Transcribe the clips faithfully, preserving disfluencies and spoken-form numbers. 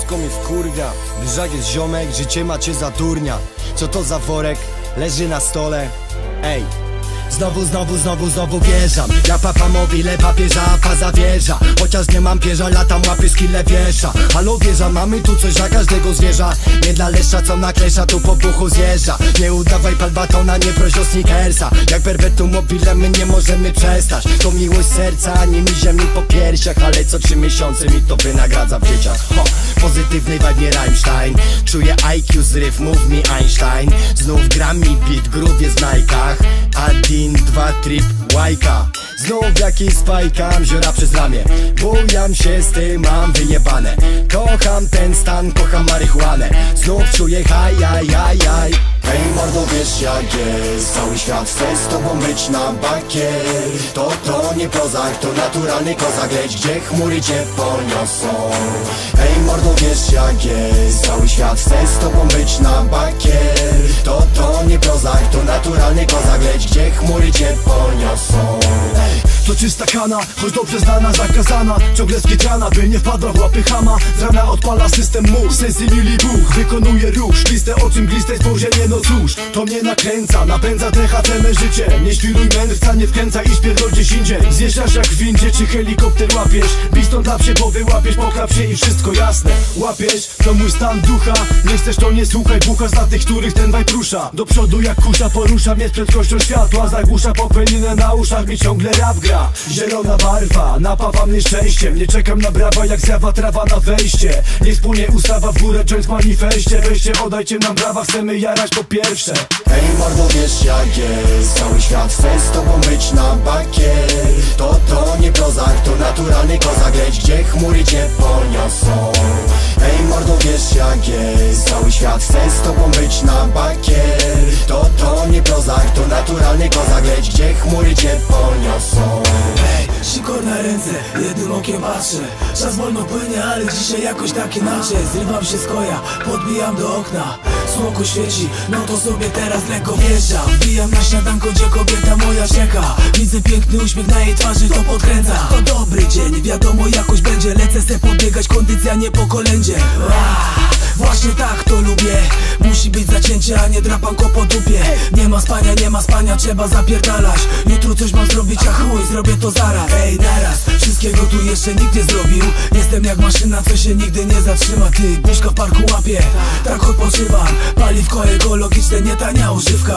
wszystko mi wkurwia. Gdyż jest ziomek, życie macie zaturnia. Co to za worek? Leży na stole. Ej, znowu, znowu, znowu, znowu wjeżdżam. Ja papa mobile, papieża, faza wieża. Chociaż nie mam pierza, latam łapy skille wiesza. Halo wieża, mamy tu coś dla każdego zwierza. Nie dla leszcza, co naklesza, tu po buchu zjeżdża. Nie udawaj pal batona, nie proś o sneakersa. Jak perpetuum mobile my nie możemy przestać. To miłość serca, ani mi ziemi po piersiach. Ale co trzy miesiące mi to wynagradza w dzieciach. Ho, pozytywnej vibe Rammstein. Czuję I Q z ryf, mów mi Einstein. Znów gram mi beat, groove jest w Nike'ach. Adin, dwa trip, łajka. Znów jakiś spajkam, ziora przez ramię. Bujam się z tym, mam wyjebane. Kocham ten stan, kocham marihuanę. Znów czuję haj, jaj, jaj, jaj. Hej mordo, wiesz jak jest. Cały świat chce z tobą być na bakier. To to nie prozak, to naturalny kozak. Leć gdzie chmury cię poniosą. Hej mordo, wiesz jak jest. Cały świat chce z tobą być na bakier. To to nie prozak, to naturalny kozak. Leć gdzie chmury cię poniosą. To czysta kana, choć dobrze znana, zakazana. Ciągle skitrana, by nie wpadła w łapy chama. Z rana odpala system mów, sensy mili buch. Wykonuje ruch, szkliste oczy, mgliste spojrzenie. No cóż, to mnie nakręca, napędza T H C me życie. Nie świruj mędrca, nie wkręca i śpierdol gdzieś indziej. Zjeżdżasz jak w windzie, czy helikopter łapiesz. Bistą dla psie, bo wyłapiesz, poklap się i wszystko jasne. Łapiesz, to mój stan ducha. Nie chcesz, to nie słuchaj, buchasz dla tych, których ten vibe rusza. Do przodu jak kusza, porusza mnie z prędkością światła. Zagłusza popędzinę na uszach, mi ciągle rap gra. Zielona barwa, napawa mnie szczęściem. Nie czekam na brawa, jak zjawa trawa na wejście. Niech spłynie ustawa w górę, joint w manifestie. Weźcie, oddajcie nam brawa, chcemy jarać po pierwsze. Hej mordo, wiesz jak jest. Cały świat chce z tobą być na bakier. To to nie prozak, to naturalny kozak. Leć gdzie chmury cię poniosą. Hej mordo, wiesz jak jest. Cały świat chce z tobą być na bakier. To to nie prozak, to naturalny kozak. Leć gdzie chmury cię poniosą. Hej, sikor na ręce, jednym okiem patrzę. Czas wolno płynie, ale dzisiaj jakoś tak inaczej. Zrywam się z koja, podbijam do okna. Słonko świeci, no to sobie teraz lekko wjeżdżam. Wbijam na śniadanko, gdzie kobieta moja czeka. Widzę piękny uśmiech na jej twarzy, to podkręca. To dobry dzień, wiadomo jakoś będzie. Lecę se podbiegać, kondycja nie po kolędzie. Aaaa, właśnie tak to lubię. Musi być zacięcie, a nie drapanko po dupie. Nie ma spania, nie ma spania, trzeba zapierdalać. Jutro coś mam zrobić, a chuj, zrobię to zaraz. Ej, naraz, wszystkiego tu jeszcze nikt nie zrobił. Jestem jak maszyna, co się nigdy nie zatrzyma. Ty, buźka w parku łapie, tak odpoczywam. Paliwko ekologiczne, nie tania używka.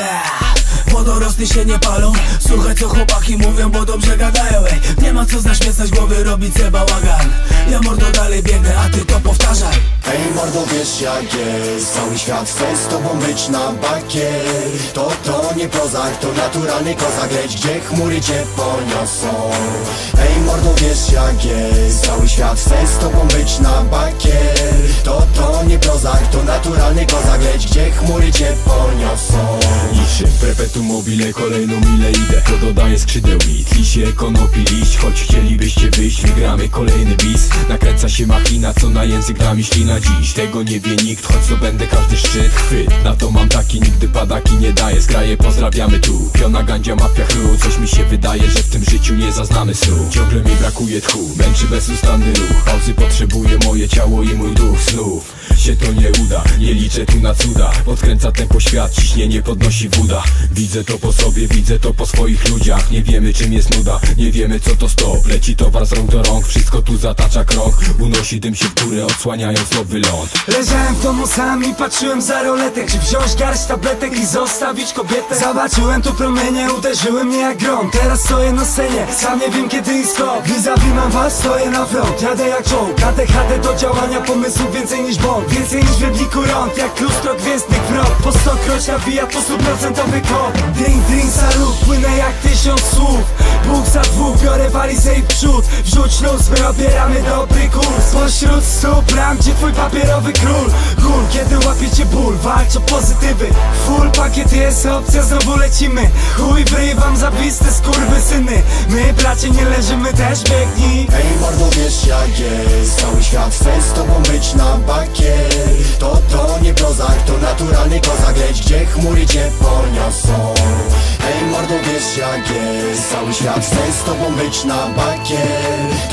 Eee, wodorosty się nie palą. Słuchaj co chłopaki mówią, bo dobrze gadają. Ej, nie ma co zaśmiecać głowy, robić se bałagan. Ja mordo dalej biegnę, a ty to powtarzaj. Hej mordo, wiesz jak jest. Cały świat chce z tobą być na bakier. To to nie prozak, to naturalny kozak. Leć gdzie chmury cię poniosą. Hej mordo, wiesz jak jest. Cały świat chce z tobą być na bakier. To to nie prozak, to naturalny kozak. Leć gdzie chmury cię poniosą. Niczym perpetuum mobile, kolejną milę idę. To dodaje skrzydeł mi, tli się konopi liść. Choć chcielibyście wyjść, wygramy kolejny bis. Nakręca się machina, co na język da mi ślina dziś. Tego nie wie nikt, choć zdobędę każdy szczyt. Chwyt, na to mam taki, nigdy padaki nie daję. Z kraje pozdrawiamy tu, piona, gandzia, mafia, chru. Coś mi się wydaje, że w tym życiu nie zaznamy snu. Ciągle mi brakuje tchu, męczy bezustanny ruch. Pauzy potrzebuje moje ciało i mój duch. Znów się to nie uda, nie liczę tu na cuda. Podkręca tempo świat, ciśnienie podnosi woda. Widzę to po sobie, widzę to po swoich ludziach. Nie wiemy czym jest nuda, nie wiemy co to stop. Leci towar z rąk do rąk, wszystko tu zatacza krok. Unosi dym się w górę, odsłaniając nowy ląd. Leżałem w domu sam i patrzyłem za roletek. Czy wziąć garść tabletek i zostawić kobietę? Zobaczyłem tu promienie, uderzyły mnie jak grom. Teraz stoję na scenie, sam nie wiem kiedy i skąd. Vis-a-vis mam was, stoję na front. Jadę jak czołg, A D H D do działania pomysłów więcej niż bąk. Więcej niż w webliku rąk, jak lustro gwiezdnych wrot. Po stokroć nawija po stuprocentowy kod. Drink, drink, salut, płynę jak tysiąc słów. Bóg za dwóch, biorę walizę i przód. Wrzuć luz, my obieramy dobry kurs. Pośród stóp ram, gdzie twój papierowy król. Gól, kiedy łapiecie ból, walcz o pozytywy. Full pakiet jest opcja, znowu lecimy. Chuj wryj wam zawiste skurwysyny. My bracie nie leżymy, też biegnij. Hej mordo, wiesz jak jest. Cały świat chce z tobą być na bakier. To to nie prozak, to naturalny kozak. Leć gdzie chmury cię poniosą. Hej mordo, wiesz jak jest. Cały świat chce z tobą być na bakier. To to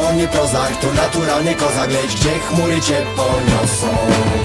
to nie prozak, to naturalny kozak, leć gdzie chmury cię poniosą.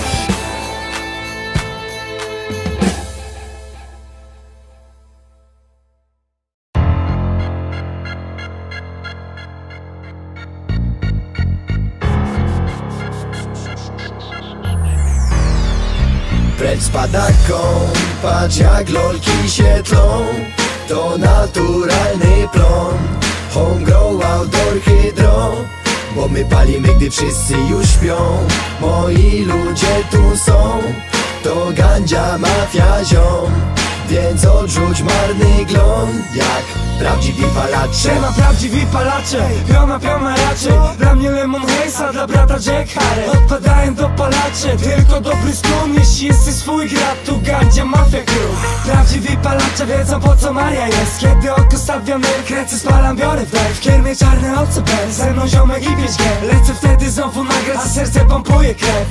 Precz spada patrz jak lolki się tlą. To naturalny plon. Home grow, outdoor hydro. Bo my palimy, gdy wszyscy już śpią. Moi ludzie tu są. To gandzia, mafia, ziom. Więc odrzuć marny glon. Jak prawdziwi palacze. Siema prawdziwi palacze, piona piona raczej. Dla mnie Lemon Haze, dla brata Jack Harry. Odpadają do palacze, tylko dobry skłon. Jeśli jesteś swój gra, tu gandzia, mafia crew. Prawdziwi palacze wiedzą po co Maria jest. Kiedy oko stawiam nerw, kręcę, spalam, biorę wdech. W kiermie czarne oce bez, ze mną ziomek i pięć G. Lecę wtedy znowu nagrać, a serce pompuje krew.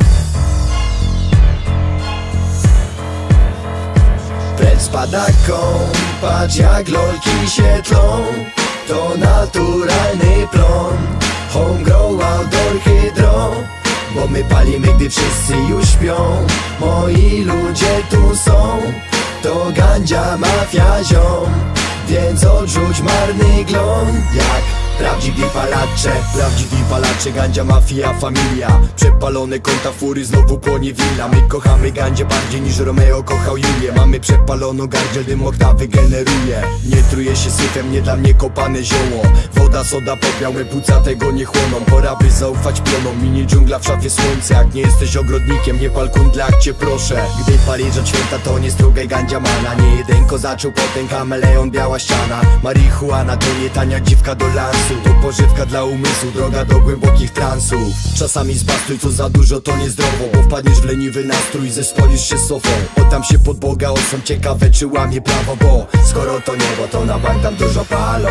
Precz spada patrz jak lolki się tlą. To naturalny plon. Home grow, outdoor hydro. Bo my palimy, gdy wszyscy już śpią. Moi ludzie tu są. To gandzia, mafia, ziom. Więc odrzuć marny glon. Jak prawdziwi palacze. Prawdziwi palacze, gandzia, mafia, familia. Przepalone konta, fury, znowu płonie willa. My kochamy gandzie bardziej niż Romeo kochał Julię. Mamy przepaloną gardziel, dym oktawy generuje. Nie truje się syfem, nie dla mnie kopane zioło. Woda, soda, popiał, my płuca tego nie chłoną. Pora by zaufać pionom, mini dżungla w szafie słońce. Jak nie jesteś ogrodnikiem, nie pal kundla, jak cię proszę. Gdy palisz od święta, to nie strugaj gandzia mana. Nie jeden zaczął, potem kameleon, biała ściana. Marihuana to nie tania dziwka do lansu. To pożywka dla umysłu, droga do głębokich transów. Czasami zbastuj, co za dużo to niezdrowo. Bo wpadniesz w leniwy nastrój, zespolisz się sofą. Oddam się pod Boga, osą ciekawe czy łamie prawo. Bo skoro to niebo, to na bank tam dużo palą.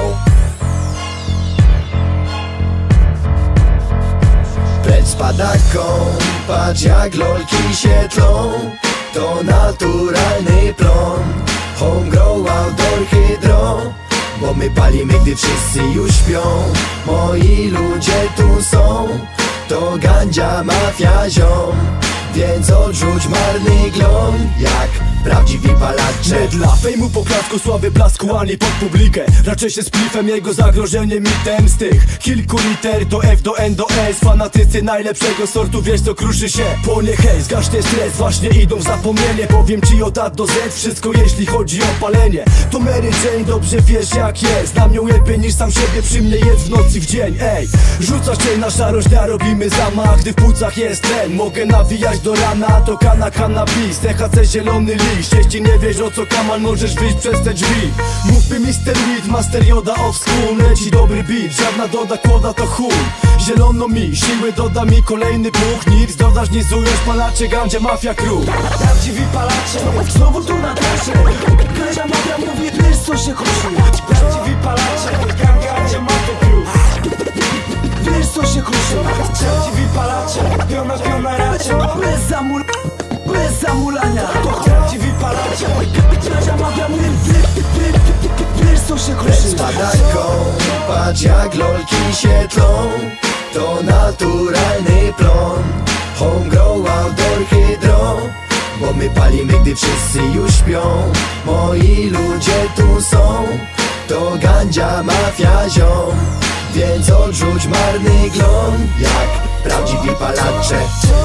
Precz spada patrz jak lolki się tlą. To naturalny plon. Home grow, outdoor hydro. Bo my palimy, gdy wszyscy już śpią. Moi ludzie tu są. To gandzia, mafia, ziom. Więc odrzuć marny glon. Jak prawdziwi palacze. Nie dla fejmu, poklasku, sławy, blasku, ani pod publikę. Raczej się z plifem, jego zagrożenie mitem. Z tych kilku liter to F do N do S. Fanatycy najlepszego sortu, wiesz co kruszy się. Płonie hej, zgaśnie stres, właśnie idą w zapomnienie. Powiem ci od A do Z wszystko jeśli chodzi o palenie. To Mary Jane, dobrze wiesz jak jest. Na mnie lepiej niż sam siebie, przy mnie jest w nocy w dzień. Ej, rzucasz cień na szarość, a robimy zamach. Gdy w płucach jest tlen, mogę nawijać do rana. To kana, cannabis, T H C, zielony liść. Jeśli nie wiesz o co kamal, możesz wyjść przez te drzwi. Mówmy mister Weed, Master Yoda of School. Leci dobry beat, żadna doda kłoda to chuj. Zielono mi, siły doda mi kolejny buch. Nic dodasz, nie zujesz, palacze, gandzia, mafia crew. Prawdziwi palacze, znowu tu na trasie. Gandzia, mafia, mówię, wiesz co się kruszy. Prawdziwi palacze, gandzia, mafia crew. Wiesz co się kruszy. Prawdziwi palacze, piona, piona raczej. Bez zamul... bez zamulania. To prawdziwi palacze, gandzia, mafia, mówię, wiesz co się kruszy. Precz spada patrz jak lolki się tlą. To naturalny plon. Home grow, outdoor hydro. Bo my palimy, gdy wszyscy już śpią. Moi ludzie tu są. To gandzia, mafia, ziom. Więc odrzuć marny glon. Jak prawdziwi palacze.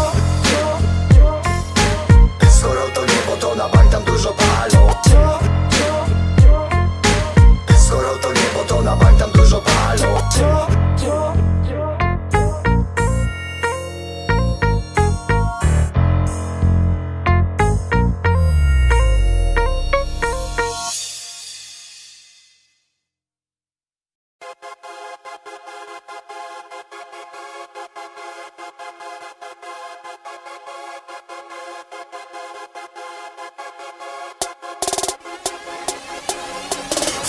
Skoro to niebo, to na bank tam dużo palą. Skoro to niebo, to na bank tam dużo palą.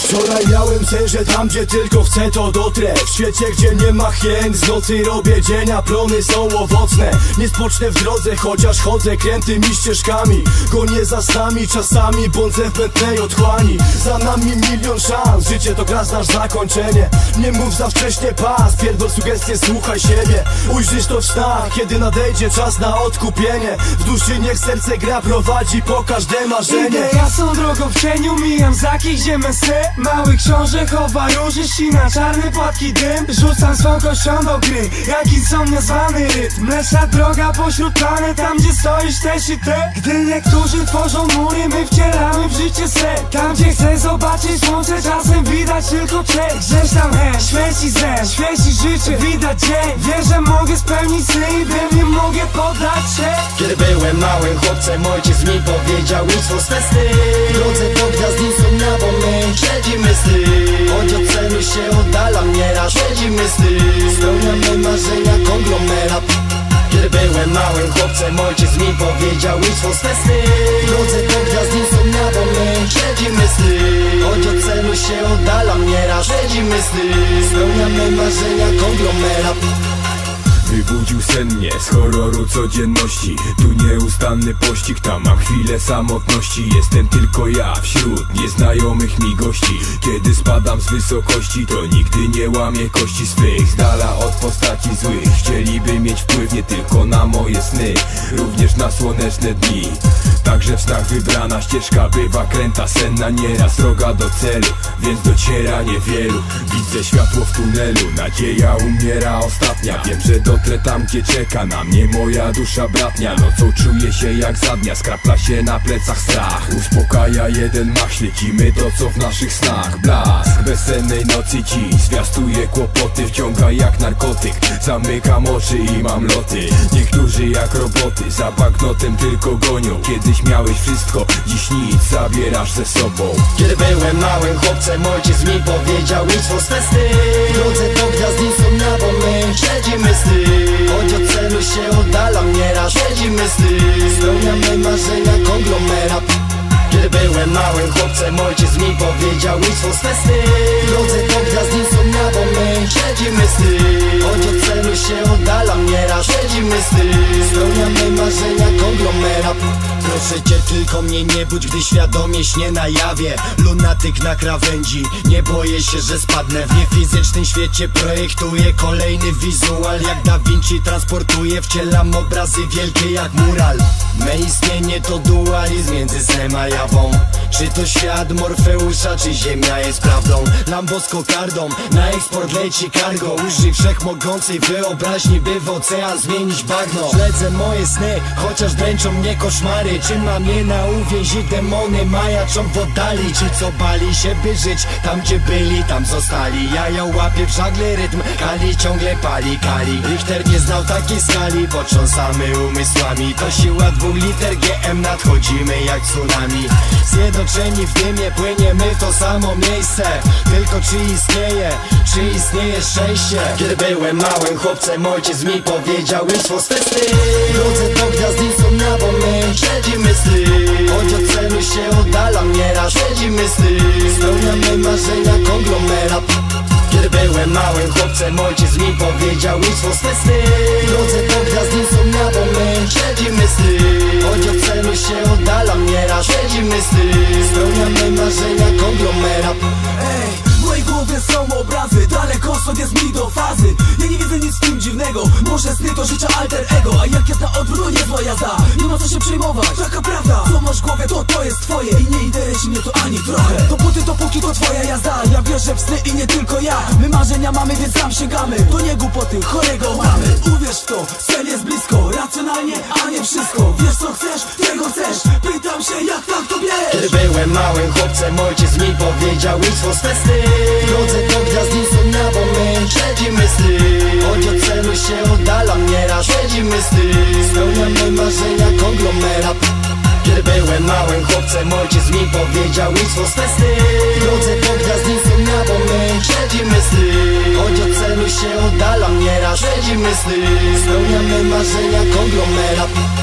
Wczoraj miałem sen, że tam gdzie tylko chcę to dotrę. W świecie gdzie nie ma hien, z nocy robię dzień, a plony są owocne. Nie spocznę w drodze, chociaż chodzę krętymi ścieżkami. Gonię za snami, czasami błądzę w pętnej otchłani. Za nami milion szans, życie to gra, znasz zakończenie. Nie mów za wcześnie pas, pierdol sugestie, słuchaj siebie. Ujrzysz to w snach, kiedy nadejdzie czas na odkupienie. W duszy niech serce gra, prowadzi po każde marzenie. Idę jasną drogą w cieniu, mijam zaki, gdzie mesy. Mały książę chowa róży, ścina czarny płatki dym. Rzucam swą kością do gry, jak insomnia zwany rytm. Mleczna droga pośród planet, tam gdzie stoisz też i ty. Gdy niektórzy tworzą mury, my wcielamy w życie sen. Tam gdzie chcę zobaczyć słońce, czasem widać tylko cień. Gdzieś tam hen, świeci zen, świeci życie, widać dzień. Wiem, że mogę spełnić sny i wiem, nie mogę poddać się. Kiedy byłem małym chłopcem, ojciec mi powiedział idź swą sny. W drodze do gwiazd insomnia, bo my śledzimy sny. Choć od celu się oddalam nieraz, śledzimy sny. Spełniamy marzenia, konglomerat. Kiedy byłem małym chłopcem, ojciec mi powiedział idź swą sny. W drodze do gwiazd insomnia, bo my śledzimy sny. Choć od celu się oddalam nieraz, śledzimy sny. Spełniamy marzenia, konglomerat. Wybudził sen mnie z horroru codzienności. Tu nieustanny pościg, tam mam chwilę samotności. Jestem tylko ja wśród nieznajomych mi gości. Kiedy spadam z wysokości, to nigdy nie łamię kości swych. Z dala od postaci złych, chcieliby mieć wpływ nie tylko na moje sny, również na słoneczne dni. Także w snach wybrana ścieżka bywa kręta, senna nieraz droga do celu, więc dociera niewielu. Widzę światło w tunelu, nadzieja umiera ostatnia. Wiem, że dotrę tam, gdzie czeka na mnie moja dusza bratnia. Nocą czuję się jak za dnia, skrapla się na plecach strach. Uspokaja jeden mach, śledzimy to co w naszych snach. Blask bezsennej nocy dziś zwiastuje kłopoty, wciąga jak narkotyk. Zamykam oczy i mam loty. Niektórzy jak roboty za banknotem tylko gonią. Kiedyś miałeś wszystko, dziś nic, zabierasz ze sobą. Kiedy byłem małym chłopcem, ojciec mi powiedział idź swą sny. W drodze do gwiazd insomnia, bo my śledzimy sny. Choć od celu się oddalam nieraz, śledzimy sny. Spełniamy marzenia, konglomerat. Kiedy byłem małym chłopcem, ojciec mi powiedział idź swą sny. W drodze do gwiazd insomnia, bo my śledzimy sny. Choć od celu się oddalam nieraz, śledzimy sny. Spełniamy marzenia, konglomerat. Proszę cię tylko mnie nie budź, gdy świadomie śnie na jawie. Lunatyk na krawędzi, nie boję się, że spadnę. W niefizycznym świecie projektuję kolejny wizual. Jak Da Vinci transportuję, wcielam obrazy wielkie jak mural. Me istnienie to dualizm między snem a jawą. Czy to świat Morfeusza, czy ziemia jest prawdą? Lambo z kokardą, na eksport leci cargo. Użyj wszechmogącej wyobraźni, by w ocean zmienić bagno. Śledzę moje sny, chociaż dręczą mnie koszmary. Czy mam je na uwięzi, demony majaczą w oddali. Ci co bali się by żyć, tam gdzie byli, tam zostali. Ja ją łapię w żagle rytm, Kali ciągle pali, Kali. Richter nie znał takiej skali, potrząsamy umysłami. To siła dwóch liter G M, nadchodzimy jak tsunami. Zjednoczeni w dymie, płyniemy w to samo miejsce. Tylko czy istnieje, czy istnieje szczęście? Kiedy byłem małym chłopcem, ojciec mi powiedział idź swą sny. W drodze do gwiazd insomnia, bo my śledzimy sny. Choć od celu się oddalam nieraz, śledzimy sny. Spełniamy marzenia, konglomerat. Kiedy byłem małym chłopcem, ojciec mi powiedział idź swą sny. W drodze do gwiazd insomnia, bo my śledzimy sny. Choć od celu się oddalam nieraz, śledzimy sny. Spełniamy marzenia, konglomerat. Ej, w mojej głowie są obrazy, daleko stąd jest mi do fazy. Ja nie widzę nic w tym dziwnego, może sny to życia alter ego. A jak jest na odwrót, niezła jazda, nie ma co się przejmować, taka prawda. Co masz w głowie, to to jest twoje i nie interesuje mnie to ani trochę. Dopóty, dopóki to twoja jazda, ja wierzę w sny i nie tylko ja. My marzenia mamy, więc sam sięgamy, to nie głupoty, chorego mamy. Uwierz w to, sen jest blisko, racjonalnie, a nie wszystko. Wiesz co chcesz, tego chcesz, pytam się jak tak to bierz. Kiedy byłem małym chłopcem, ojciec mi powiedział idź swą sny. W drodze do gwiazd insomnia, bo my śledzimy sny. Choć od celu się oddalam nieraz, śledzimy sny. Spełniamy marzenia, konglomerat. Kiedy byłem małym chłopcem, ojciec mi powiedział idź swą sny. W drodze do gwiazd insomnia, bo my śledzimy sny. Choć od celu się oddalam nieraz, śledzimy sny. Spełniamy marzenia, konglomerat.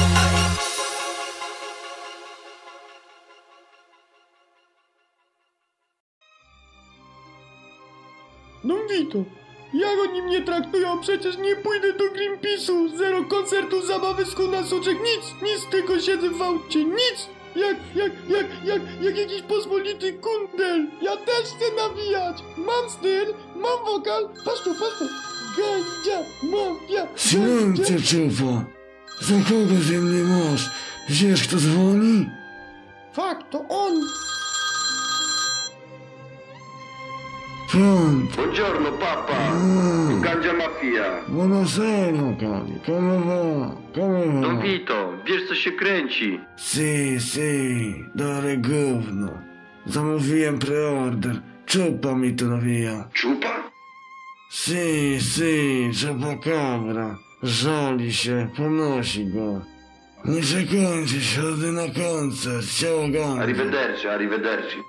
Don Vito, jak oni mnie traktują? Przecież nie pójdę do Greenpeace'u. Zero koncertu, zabawy z na soczek, nic, nic, tylko siedzę w aucie, nic. Jak, jak, jak, jak, jak jakiś pospolity kundel. Ja też chcę nawijać. Mam styl, mam wokal. Patrz tu, patrz tu. Gandzia, mafia. Silence, czupa. Za kogo ze mnie masz? Wiesz, kto dzwoni? Fakt, to on. Pronto. Buongiorno papà, Ah. Gandzia Mafia. Buonasera, cari. Come va? Come va? Don Vito, wiesz co się kręci? Si, si. Dobre gówno. Zamówiłem preorder. Czupa mi to nawija. Czupa? Si, si. Chupacabra. Żali się, ponosi go. Nie przekończy środy na koncert. Ciao, Gandzia. Arrivederci, arrivederci.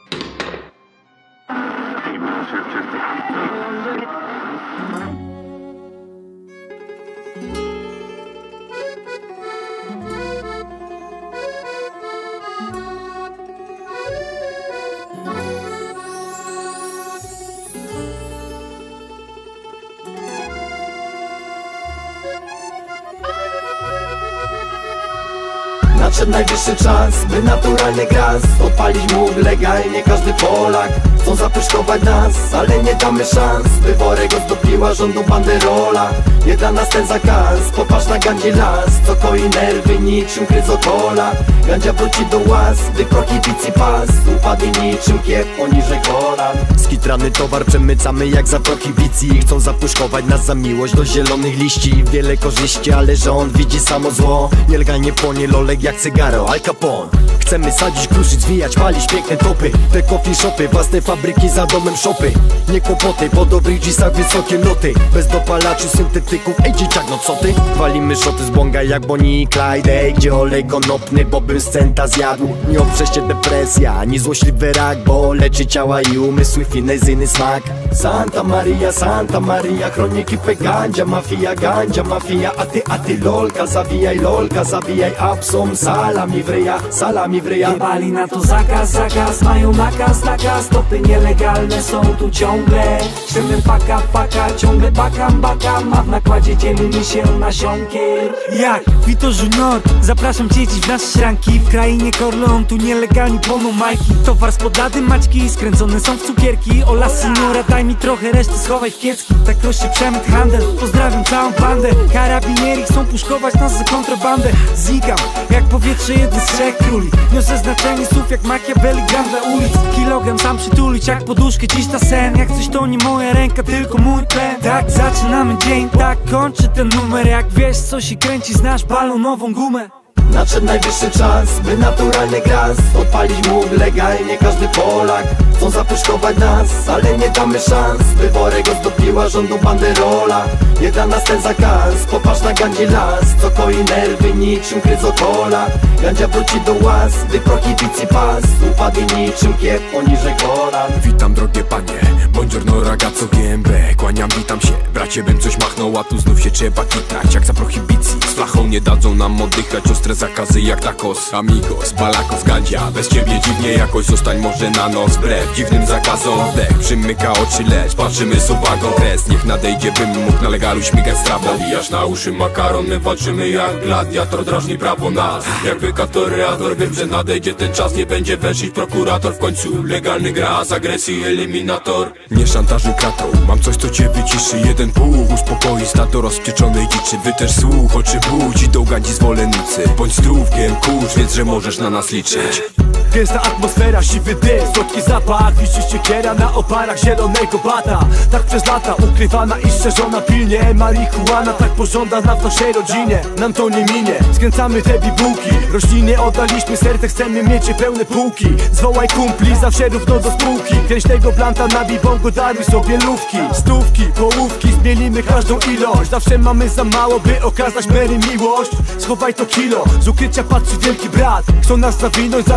Nadszedł najwyższy czas, by naturalny gras odpalić mógł legalnie każdy Polak. Chcą zapuszkować nas, ale nie damy szans, by worek ozdobiła rządu banderola. Nie da nas ten zakaz, popatrz na Gandzi las, co koi nerwy niczym kryzokola. Gandzia wróci do łaz, gdy prohibicji pas upadnie niczym kiep poniżej kolan. Skitrany towar przemycamy jak za prohibicji. Chcą zapuszkować nas za miłość do zielonych liści. Wiele korzyści, ale rząd widzi samo zło. Nielegalnie płonie lolek jak cygaro Al Capone. Chcemy sadzić, kruszyć, zwijać, palić piękne topy. Te coffee shopy, własne fabryki za domem shopy. Nie kłopoty, po dobrych dżisach wysokie loty. Bez dopalaczy, syntetyków, ej dzieciak, no co ty? Walimy szoty z bonga jak Bonnie i Clyde. Ej, gdzie olej konopny, bo bym z centa zjadł. Nie oprze się depresja, ani złośliwy rak, bo leczy ciała i umysły finezyjny smak. Santa Maria, Santa Maria, chroni ekipę Gandzia Mafia, Gandzia Mafia. A ty, a ty lolka, zawijaj lolka, zawijaj apsom. Salami w ryja, salami w ryja. Jebali na to zakaz, zakaz, mają nakaz, nakaz. Stopy nielegalne są tu ciągle. Szybem paka, paka, ciągle bakam, bakam. A w nakładzie dzielimy się nasionkiem. Jak Vito Junior, zapraszam cię dziś w nasze szranki. W krainie Corleone, tu nielegalni płoną majki. Towar z podlady maćki, skręcone są w cukierki. Ola signora, daj mi trochę, reszty schowaj w kiecki. Tak rośnie przemyt, handel, pozdrawiam całą bandę. Karabinieri chcą puszkować nas za kontrabandę. Zigam, jak powietrze jeden z trzech króli. Niosę znaczenie słów jak Machiavelli, gram dla ulic. Kilogram sam przytulić jak poduszkę dziś na sen. Jak coś to nie moja ręka, tylko mój plen. Tak zaczynamy dzień, tak kończy ten numer. Jak wiesz co się kręci, znasz balonową gumę. Nadszedł najwyższy czas, by naturalny gras odpalić mógł legalnie każdy Polak. Chcą zapuszkować nas, ale nie damy szans, by worek ozdobiła rządu banderola. Nie da nas ten zakaz, popatrz na Gandzi las, co koi nerwy niczym kryzokola. Gandzia wróci do łaz, gdy prohibicji pas upadnie niczym kiep poniżej kolan. Witam drogie panie, buongiorno ragazzo G M B. Kłaniam, witam się, bracie bym coś machnął, a tu znów się trzeba kitrać jak za prohibicji. Z flachą nie dadzą nam oddychać, ostre zakazy jak tacos. Amigos, balaków, Gandzia, bez ciebie dziwnie jakoś zostań może na noc. Wbrew dziwnym zakazom, wdech przymyka oczy, lecz patrzymy z uwagą. Kres, niech nadejdzie, bym mógł na legalu śmigać strawą. Nawijasz na uszy makaron, my walczymy jak gladiator, drażni prawo nas jakby katoreator. Wiem, że nadejdzie ten czas, nie będzie węszyć prokurator. W końcu legalny gra z agresji eliminator. Nie szantażuj kratą, mam coś co cię wyciszy. Jeden pół uspokoi stado rozpieczonej dziczy. Wy też słuch, oczy budzi do Gandzi zwolennicy. Bądź zdrówkiem, kurz, wiedz, że możesz na nas liczyć. Gęsta atmosfera, siwy dym, słodki zapach. Wisi siekiera na oparach zielonego bata. Tak przez lata ukrywana i strzeżona pilnie. Marihuana tak pożądana w naszej rodzinie. Nam to nie minie, skręcamy te bibułki. Rośliny oddaliśmy, serce chcemy mieć je pełne półki. Zwołaj kumpli, zawsze równo do spółki. Kręć tego blanta na bibongo, daruj sobie lówki. Stówki, połówki, zmienimy każdą ilość. Zawsze mamy za mało, by okazać Mary miłość. Schowaj to kilo, z ukrycia patrzy wielki brat. Chcą nas zawinąć za to, że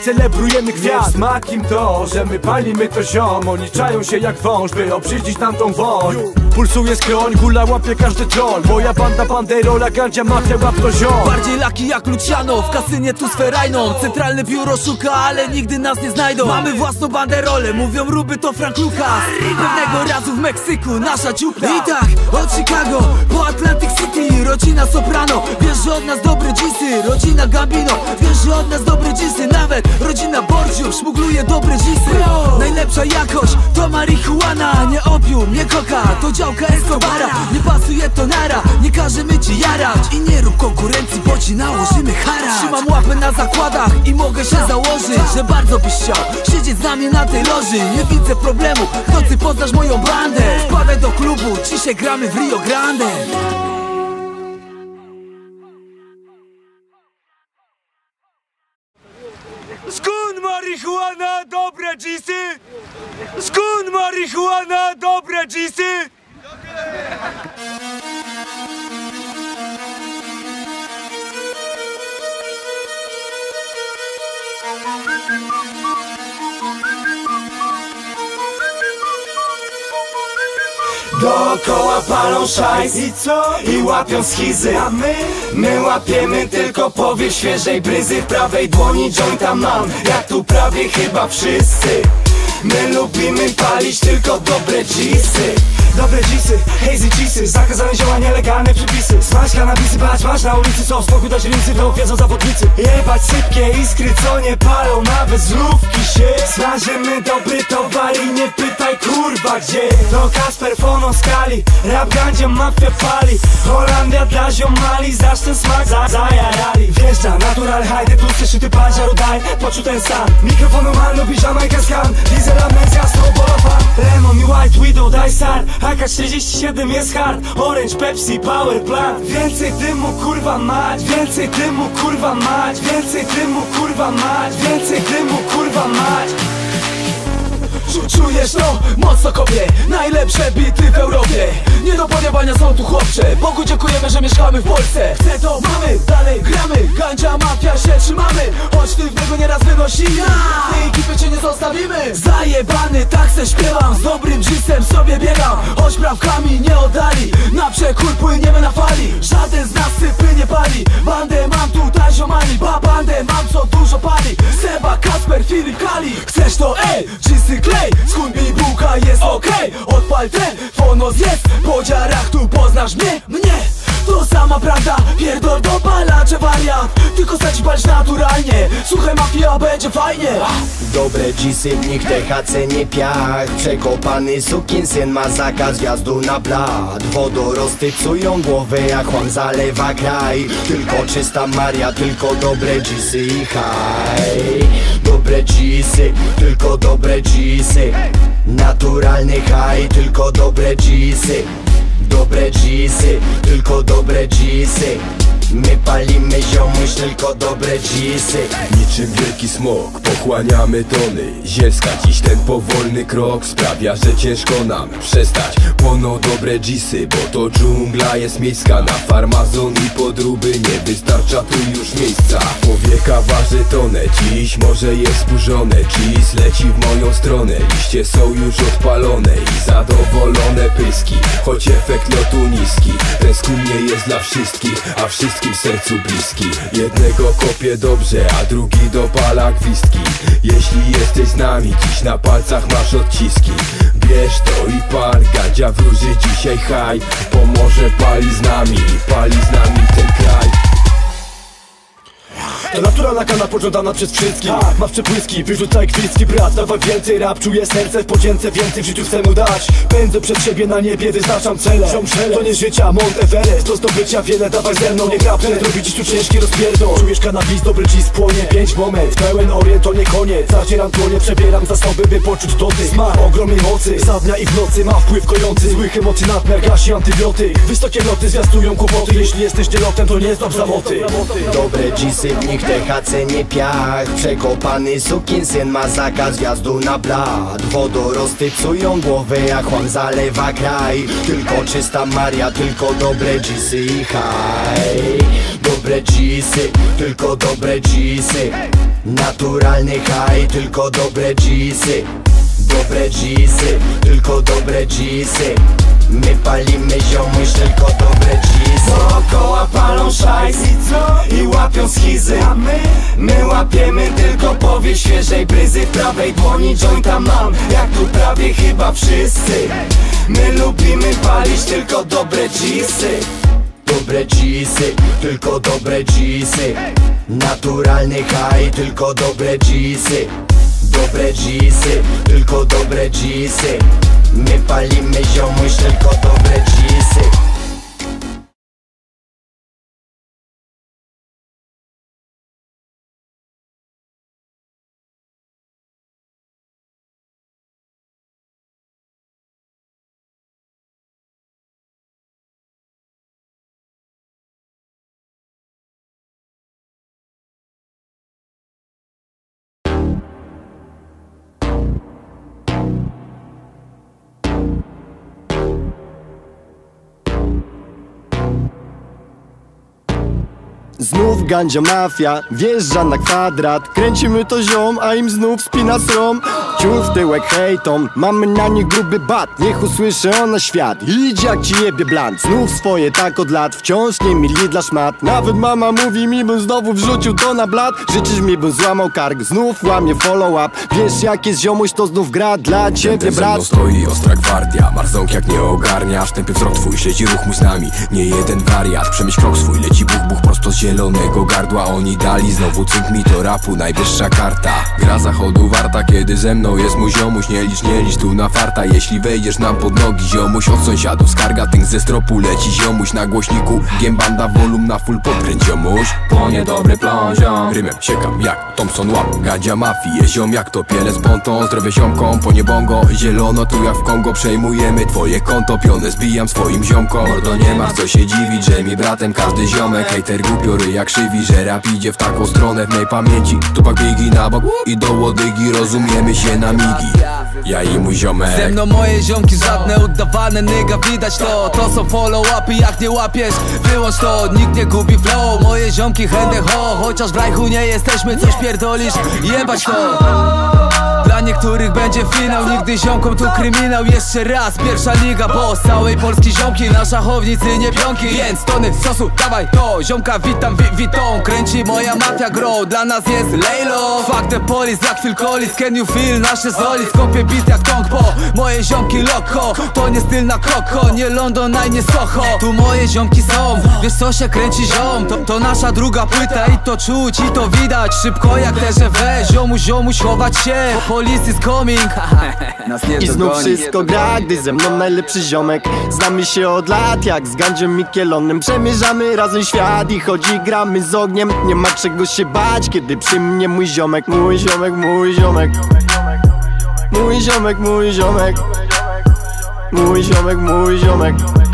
celebrujemy gwiazd. Smak im to, że my palimy to ziom. Oni czają się jak wąż, by obrzydzić tamtą woń. Pulsuje skroń, gula łapie każdy troll. Moja banda, banderola, gandzia, mafia, łap to ziom. Bardziej laki jak Luciano, w kasynie tu sferajną. Centralne biuro szuka, ale nigdy nas nie znajdą. Mamy własną banderolę, mówią ruby to Frank Lucas. Pewnego razu w Meksyku nasza dziupla. I tak, od Chicago po Atlantic City. Rodzina Soprano, wiesz, że od nas dobre dżisy. Rodzina Gambino, wiesz, że od nas dobre dżisy. Nawet rodzina Borgiów szmugluje dobre dżisy. Najlepsza jakość to marihuana, nie opium, nie koka, to działka Escobara. Nie pasuje to nara, nie każemy ci jarać. I nie rób konkurencji, bo ci nałożymy haracz. Trzymam łapę na zakładach i mogę się założyć, że bardzo byś chciał siedzieć z nami na tej loży. Nie widzę problemu, w nocy poznasz moją bandę. Wpadaj do klubu, dzisiaj gramy w Rio Grande. Skąd marihuana, dobre dżisy? Skąd marihuana, dobre dżisy? Dookoła palą szajs i co? I łapią schizy. A my? My łapiemy tylko powiew świeżej bryzy. W prawej dłoni jointa mam, jak tu prawie chyba wszyscy. My lubimy palić tylko dobre dżisy. Dobre dżisy, hazy dżisy, zakazane zioła, nielegalne przepisy. Smaż kanabisy, patrz, masz na ulicy, co spokój dać ręcy, to wiedzą zawodnicy. Jebać sypkie iskry, co nie palą, nawet zlówki się. Smażymy dobry towar i nie pytaj kurwa gdzie. To Kasper Fono skali, rap gandzia mafia pali. Holandia dla ziomali, zaś ten smak za, zajarali. Wjeżdża natural high, tłusty szyty paziaru daj, poczuł ten sam. Mikrofonu man, lubi Jamaica skan. Diesel amnezja, snowballa Lemon i White Widow, daj sar. A K czterdzieści siedem jest hard, Orange, Pepsi, Power Plant. Więcej dymu kurwa mać, więcej dymu kurwa mać, więcej dymu kurwa mać, więcej dymu kurwa mać. Czujesz to? Mocno kopie, najlepsze bity w Europie. Nie do poniebania są tu chłopcze. Bogu dziękujemy, że mieszkamy w Polsce. Chcę to mamy, dalej gramy. Gandzia, mafia, się trzymamy. Choć ty w niego nieraz wynosimy, tej ekipy cię nie zostawimy. Zajebany, tak se śpiewam. Z dobrym dżisem sobie biegam. Choć prawkami nie oddali. Na przekór płyniemy na fali. Żaden z nas sypy nie pali. Bandę mam tutaj ziomali. Ba bandę mam co dużo pali. Seba, Kasper, Filip, Kali. Chcesz to? Ej, dżisy klej. Skuń mi bułka jest okej, okay. Odpal ten, fonos jest. Po dziarach tu poznasz mnie, mnie. To sama prawda, pierdol dopalacze wariat. Tylko stać palić naturalnie. Słuchaj mafia, będzie fajnie. Dobre dżisy, w nich T H C nie piach. Przekopany sukinsyn ma zakaz wjazdu na blat. Wodorosty psują głowę, jak chłam zalewa kraj. Tylko czysta Maria, tylko dobre dżisy i haj. Dobre dżisy, tylko dobre dżisy. Naturalny haj, tylko dobre dżisy. Dobre dżisy, tylko dobre dżisy. My palimy ziomuś, tylko dobre dżisy. Niczym wielki smok, pochłaniamy tony. Zielska dziś ten powolny krok sprawia, że ciężko nam przestać. Płoną dobre dżisy, bo to dżungla jest miejska. Na farmazon i podróby nie wystarcza tu już miejsca. Powieka waży tonę, dziś może jest zburzone. Dżis leci w moją stronę, liście są już odpalone i zadowolone pyski. Choć efekt lotu niski, ten skum nie jest dla wszystkich, a wszystkim w sercu bliski. Jednego kopie dobrze, a drugi dopala gwizdki. Jeśli jesteś z nami, dziś na palcach masz odciski. Bierz to i pal, gandzia wróży dzisiaj haj. Pomoże, pali z nami, pali z nami ten kraj. To naturalna kana pożądana przez wszystkich. Ma przepłyski, wyrzucaj gwizdki brat. Dawaj więcej rap, czuję serce w podzięce. Więcej w życiu chcę mu dać. Pędzę przed siebie na niebie, wyznaczam cele. To nie życia, Mount Everest. Do zdobycia wiele, dawaj ze mną, nie graple. Robić dziś tu ciężki rozpierdol. Czujesz kanabis, dobry dziś płonie. Pięć moment, pełen orient, to nie koniec. Zacieram dłonie, przebieram zasoby, by poczuć dotyk. Smak ogromnej mocy, za dnia i w nocy ma wpływ kojący. Złych emocji nadmiar, gasi antybiotyk. Wysokie loty zwiastują kłopoty. Jeśli jesteś dzielotem, to nie zdob zamoty. Dobre dżisy, w nich T H C nie piach. Przekopany sukinsyn ma zakaz wjazdu na blat. Wodorosty psują głowę, jak chłam zalewa kraj. Tylko czysta Maria, tylko dobre dżisy i haj. Dobre dżisy, tylko dobre dżisy. Naturalny high, tylko dobre dżisy. Dobre dżisy, tylko dobre dżisy. My palimy ziomuś, tylko dobre dżisy. Dookoła palą szajs i łapią schizy. My łapiemy tylko powiew świeżej bryzy. W prawej dłoni jointa mam, jak tu prawie chyba wszyscy. My lubimy palić tylko dobre dżisy. Dobre dżisy, tylko dobre dżisy. Naturalny high, tylko dobre dżisy. Dobre dżisy, tylko dobre dżisy. My palimy ziomuś, tylko dobre dżisy. Znów gandzia mafia, wjeżdża na kwadrat. Kręcimy to ziom, a im znów spina srom. Ciul w tyłek hejtom, mamy na nich gruby bat. Niech usłyszy ona świat, idź jak ci jebie bland. Znów swoje tak od lat, wciąż nie mili dla szmat. Nawet mama mówi mi, bym znowu wrzucił to na blat. Życzysz mi, bym złamał kark, znów łamie follow up. Wiesz jak jest ziomuś, to znów gra dla ciebie brat. Stoi ostra gwardia, marząk jak nie ogarniasz. Tępy wzrok twój, śledzi ruch mój z nami. Nie jeden wariat, przemyśl krok swój, leci buch buch prosto z zielonego gardła. Oni dali znowu cynk mi to rapu, najwyższa karta. Gra zachodu warta, kiedy ze mną jest mój ziomuś. Nie licz, nie licz tu na farta, jeśli wejdziesz nam pod nogi ziomuś. Od sąsiadów skarga, tynk ze stropu leci ziomuś. Na głośniku giembanda, volum na full podkręć ziomuś. Po niedobry plan ziom, rymem siekam jak Thompson łap. Gadzia mafii, ziom jak to pielec ponton. Zdrowie ziomkom, po niebongo, zielono tu jak w Kongo. Przejmujemy twoje konto, pionę zbijam swoim ziomkom. Mordo nie masz co się dziwić, że mi bratem każdy ziomek. Hejter głupiory jak krzywi, że rap idzie w taką stronę w mej pamięci. Tupak bigi na bok i do łodygi, rozumiemy się na migi. Ja i mój ziomek. Ze mną moje ziomki żadne udawane nyga, widać to. To są follow-upy, jak nie łapiesz, wyłącz to. Nikt nie gubi flow, moje ziomki chętnie ho. Chociaż w rajchu nie jesteśmy, coś pierdolisz, jebać to. Dla niektórych będzie finał, nigdy ziomkom tu kryminał. Jeszcze raz, pierwsza liga, bo z całej Polski ziomki na szachownicy nie pionki. Więc tony sosu, dawaj to, ziomka witam, wi witą. Kręci moja mafia grow, dla nas jest Lejlo. Fuck the police, jak Phil Collins, can you feel nasze zoli. Skopię beat jak Tong Po, moje ziomki loko. To nie styl na koko, nie London, a nie Soho. Tu moje ziomki są, wiesz co się kręci ziom. To, to nasza druga płyta i to czuć i to widać. Szybko jak te, że we, ziomuś, ziomuś, chować się. Police is coming. I znów wszystko gra, gdy ze mną najlepszy ziomek. Znamy się od lat, jak z Gandziem Mikielonem. Przemierzamy razem świat i chodzi, gramy z ogniem. Nie ma czego się bać, kiedy przy mnie mój ziomek. Mój ziomek, mój ziomek. Mój ziomek, mój ziomek. Mój ziomek, mój ziomek.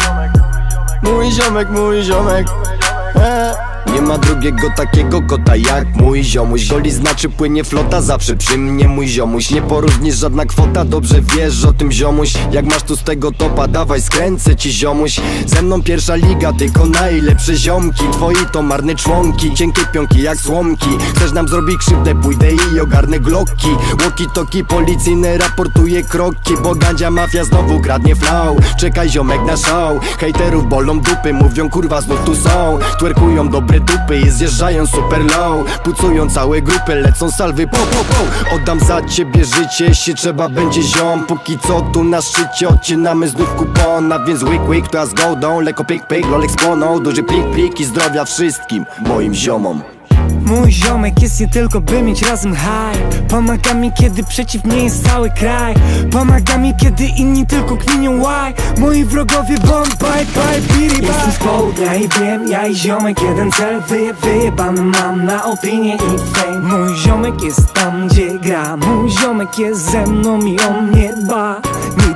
Mój ziomek, mój ziomek. Eee. Nie ma drugiego takiego kota jak mój ziomuś. Goli znaczy płynie flota, zawsze przy mnie mój ziomuś. Nie poróżnisz żadna kwota, dobrze wiesz o tym ziomuś. Jak masz tu z tego topa, dawaj skręcę ci ziomuś. Ze mną pierwsza liga, tylko najlepsze ziomki. Twoi to marne członki, cienkie pionki jak słomki. Chcesz nam zrobić krzywdę, pójdę i ogarnę glocki. Walkie-talkie policyjne raportuje kroki. Bo Gandzia mafia znowu kradnie flow. Czekaj ziomek na show. Hejterów bolą dupy, mówią kurwa znów tu są. Twerkują dobre dupy i zjeżdżają super low. Pucują całe grupy, lecą salwy po po po. Oddam za ciebie życie, jeśli trzeba będzie ziom. Póki co tu na szczycie odcinamy znów kupona. Więc łyk łyk to ja z gołdą. Lekko pik pik, lolek z płoną. Duży plik plik i zdrowia wszystkim moim ziomom. Mój ziomek jest nie tylko by mieć razem high. Pomaga mi kiedy przeciw mnie jest cały kraj. Pomaga mi kiedy inni tylko kminią why. Moi wrogowie bomb, bye bye, biri bye. Jestem z południa i wiem, ja i ziomek jeden cel. Wyje, wyjebany mam na opinię i fame. Mój ziomek jest tam gdzie gra. Mój ziomek jest ze mną i on nie dba. Nigdy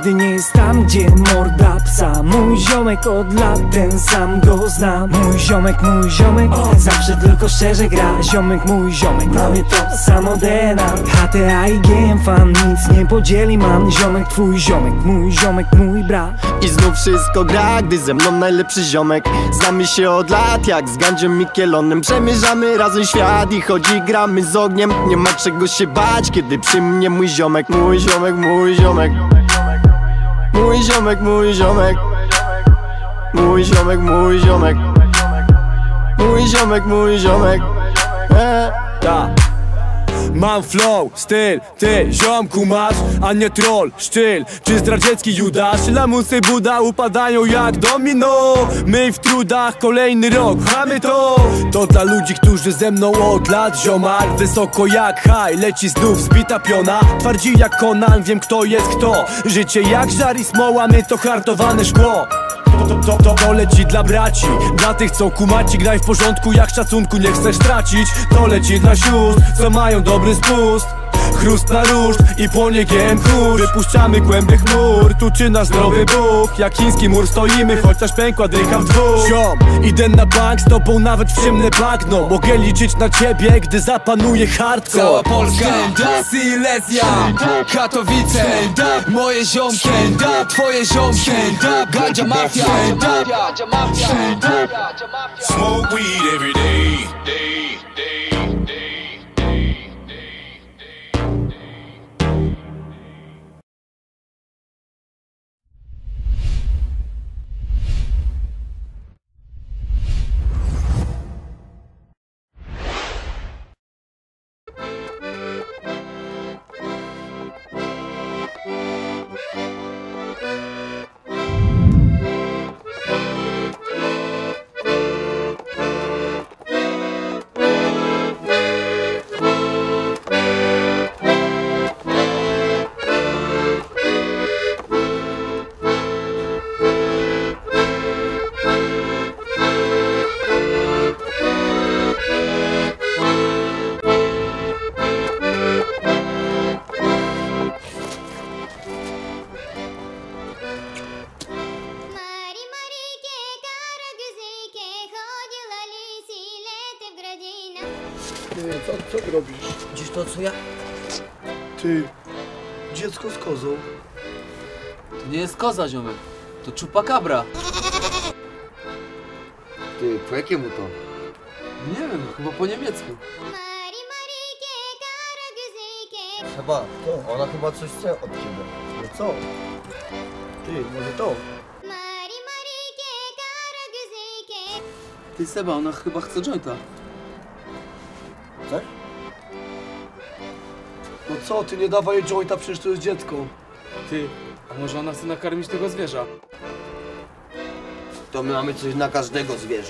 nigdy nie jest tam, gdzie morda psa. Mój ziomek od lat, ten sam go znam. Mój ziomek, mój ziomek, zawsze tylko szczerze gra. Ziomek, mój ziomek, mamy to samo D N A. H T A i G M fan, nic nie podzieli man. Ziomek, twój ziomek, mój ziomek, mój brat. I znów wszystko gra, gdy ze mną najlepszy ziomek. Znamy się od lat, jak z Gandziem Mikielonem. Przemierzamy razem świat i chodzi, gramy z ogniem. Nie ma czego się bać, kiedy przy mnie mój ziomek. Mój ziomek, mój ziomek. Mój ziomek, mój ziomek. Mój ziomek, mój ziomek. Mój ziomek, mój ziomek. Eee. Ta. Mam flow, styl, ty ziomku masz, a nie troll, sztyl czy zdradziecki Judasz. Lamusy Buda upadają jak domino. My w trudach kolejny rok, mamy to. To dla ludzi, którzy ze mną od lat. Ziomal, wysoko jak high, leci znów zbita piona. Twardzi jak Conan, wiem kto jest kto. Życie jak żar i smoła, my to hartowane szkło. To, to, to, to leci dla braci, dla tych co kumaci. Graj w porządku, jak szacunku nie chcesz tracić. To leci dla sióstr, co mają dobry spust. Chrust na ruszt i płonie G M kurz. Wypuszczamy kłęby chmur, tu czy nasz zdrowy Bóg. Jak chiński mur stoimy, chociaż pękła drycha w dwóch. Ziom, idę na bank z tobą nawet w ciemne bagno. Mogę liczyć na ciebie, gdy zapanuje hardcore. Cała Polska, Silesia, Katowice, moje ziomki, twoje ziomki, Gandzia Mafia, Smoke weed every day, day, day. Co, co ty robisz? Widzisz to, co ja? Ty, dziecko z kozą. To nie jest koza, ziomek. To chupacabra. Ty, po jakiemu to? Nie wiem, chyba po niemiecku. Chyba, to, ona chyba coś chce od ciebie. No co? Ty, może to? Ty, Seba, ona chyba chce jointa. Tak? No co, ty nie dawaj jej jointa, przecież to jest dziecko. Ty, a może ona chce nakarmić tego zwierza? To my mamy coś na każdego zwierza.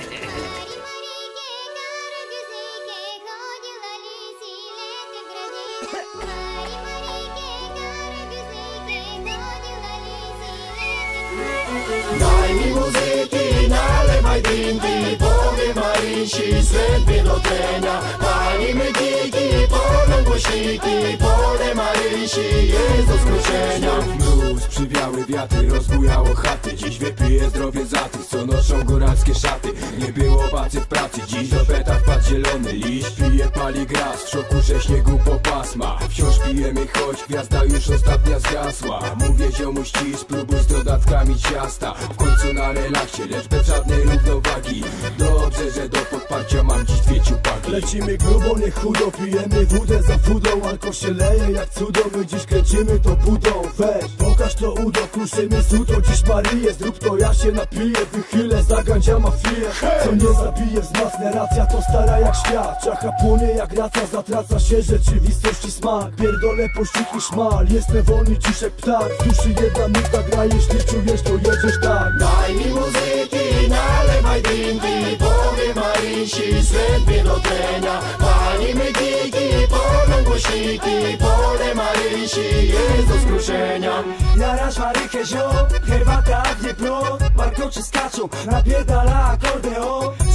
Daj mi muzyki, nalewaj drinki, powiem Marysi, srebrny do trenia. Palimy kiki, polą głośniki, pole Marysi jest do skrócenia. Mróz, przywiały wiatry, rozbujało chaty. Dziś wypiję zdrowie za tych, co noszą góralskie szaty. Nie było bacy w pracy, dziś do peta wpadł zielony liść. Pije, pali gras, w szoku, że śniegu po pasma. Wciąż pijemy, choć gwiazda już ostatnia zgasła. Mówię ziomu ścisz, spróbuj z dodatkami ciasta. W końcu na relaksie, lecz bez żadnej równowagi. Dobrze, że do podparcia mam dziś dwie ciupaki. Lecimy grubo, nie chudo, pijemy wódę za wódą. Alko się leje jak cudo, my dziś kręcimy to budą. Weź, pokaż to udo, kruszymy suto. Dziś Maryję, zrób to, ja się napiję. Wychylę za Gandzia Mafię. Co nie zabije, wzmacnia racja, to stara jak świat. Czacha płonie jak raca, zatraca się rzeczywistości smak. Pierdolę pościg i szmal, jestem wolny dziś jak ptak. W duszy jedna nuta gra, jeśli czujesz, to jedziesz tak. Daj mi muzyki, nalewaj drinki, powiem Marysi, srebrny do trenia. Palimy kiki, polą głośniki, pole Marysi jest do skruszenia. Jarasz Marykę, ziom, herbata, nie plot. Warkoczy skaczą, napierdala akordeon.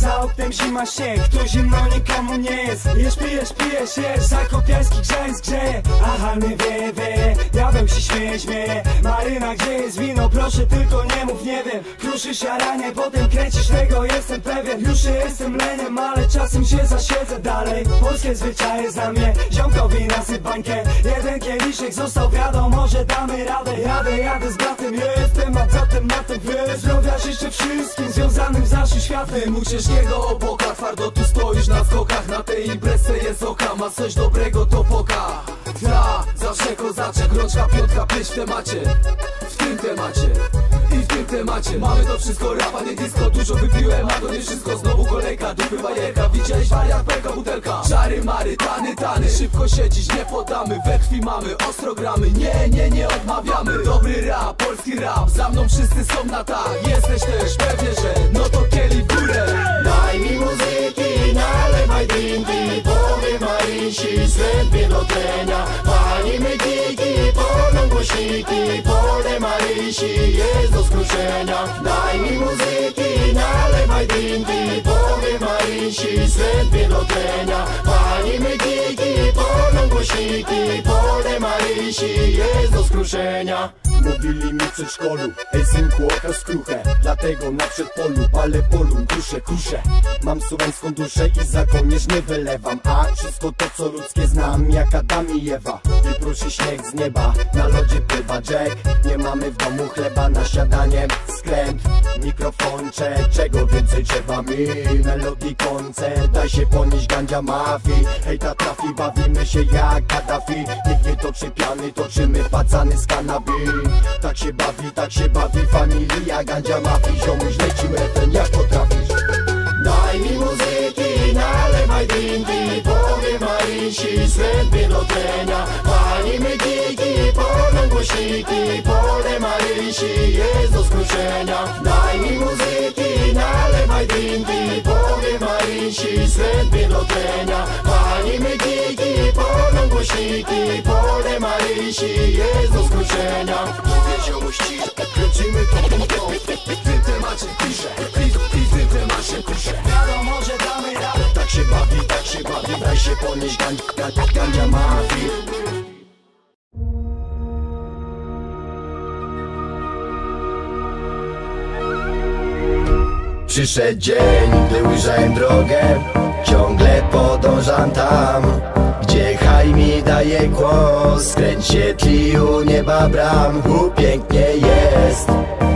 za oknem zima śnieg, tu zimno nikomu nie jest. Jesz, pijesz, pijesz, jesz, zakopiański grzeń grzeje. Aha, nie wie, wie, diabeł się śmieje, śmieje. Maryna, gdzie jest wino? Proszę tylko nie mów, nie wiem. Kruszysz jaranie, potem kręcisz, tego jestem pewien. Już nie jestem leniem, ale czasem się zasiedzę dalej. Polskie zwyczaje za mnie, ziomkowi nasyp bańkę. Jeden kieliszek został, wiadomo, że damy radę. Jadę, jadę z bratem, jest temat za tematem, wiesz. Zdrowia życzę wszystkim związanym z naszym światem. U ciężkiego oboka, twardo tu stoisz na skokach. Na tej imprezie jest oka, ma coś dobrego to poka. Tra, zawsze kozaczek, rączka, piątka, pryć w temacie. W tym temacie i w tym temacie mamy to wszystko, rapa, nie disco. Dużo wypiłem, a to nie wszystko. Znowu kolejka, dupy bajerka. Widziałeś wariat, peka, butelka. Czary, mary, tany, tany. Szybko siedzieć, nie podamy. We krwi mamy, ostro gramy. Nie, nie, nie odmawiamy. Dobry rap, polski rap. Za mną wszyscy są na tak. Jesteś też pewnie, że no to kieli w górę. Daj mi muzyki, nalewaj drinki. Powie Marysi, zrębnie do trenia. Palimy kiki, polą głośniki. Pole Marysi jest do skruszenia. Daj mi muzyki, nalewaj drinki. Powie Marysi, zrębnie do trenia. Palimy kiki, polą głośniki. Pole Marysi jest do skruszenia. Mówili mi w przedszkolu, ej synku, oka skruchę. Dlatego na przedpolu palę polu, kuszę, kuszę. Mam słowiańską duszę i za kołnierz nie wylewam. A wszystko to co ludzkie znam, jak Adam i Ewa. I prosi śnieg z nieba, na lodzie pływa Jack. Nie mamy w domu chleba na śniadanie. Skręt, mikrofoncze, czego więcej trzeba mi? Melodii, koncert, daj się ponieść gandzia mafii. Hej ta trafi, bawimy się jak Kaddafi. Nikt nie toczy piany, toczymy pacany z kanabi. Tak się bawi, tak się bawi familia gandzia mafii. Ziomuś, lecimy refren jak potrafisz. Daj mi muzyki, nalewaj drinki. Powie Marysi, zrębnie do trenia. Palimy kiki, polą głośniki. Pole Marysi jest do skruszenia. Daj mi muzyki, nalewaj drinki. Powie Marysi, zrębnie do trenia. Palimy kiki, polą głośniki. Pole Marysi jest do skruszenia. Mówię ziomuś ciszę, kręcimy to, to, to. W tym temacie piszę, i w tym temacie kuszę. Wiadomo, że damy radę. Tak się bawi, tak się bawi, daj się ponieść gandzia, gandzia mafii. Przyszedł dzień, gdy ujrzałem drogę. Ciągle podążam tam, gdzie haj mi daje głos. Skręć się tli u nieba bram, u pięknie jest.